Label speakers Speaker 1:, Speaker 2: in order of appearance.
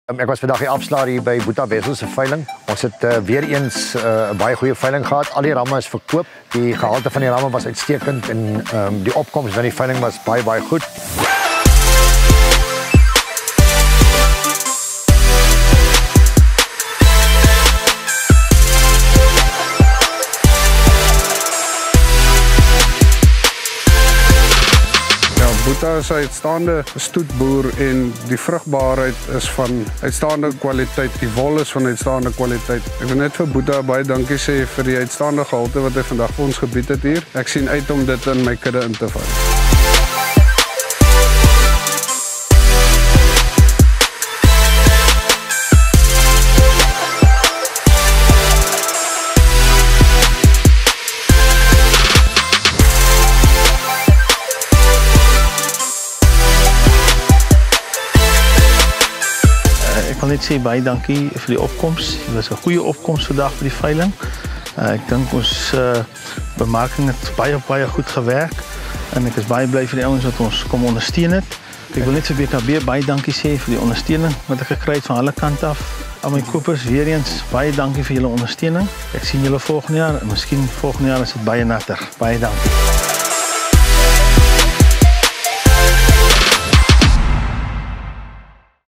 Speaker 1: Ek was vandag die afslaer hier by Boeta Wessels se veiling. Ons het weer eens 'n baie goeie veiling gehad. Al die ramme is verkoop. Die gehalte van die ramme was uitstekend en die opkomste van die veiling was baie goed.
Speaker 2: Boeta is 'n uitstaande stoetboer en die vrugbaarheid is van uitstaande kwaliteit. Die wol is van uitstaande kwaliteit. Ek wil net vir Boeta baie dankie sê vir die uitstaande gehalte wat hy vandag vir ons gebied het hier. Ek sien uit om dit in my kudde in te vat.
Speaker 3: Ik wil net sê baie dankie vir die opkomst. Dit was 'n goeie opkomst vandag vir die veiling. Ek dink ons bemarking het baie goed gewerk en ek is baie bly vir die ouens wat ons kom ondersteun het. Ek wil net vir BKB baie dankie sê vir die ondersteuning wat ek gekry het van alle kante af. Aan my kopers weer eens baie dankie vir julle ondersteuning. Ek sien julle volgende jaar en miskien volgende jaar is dit baie natter. Baie dankie.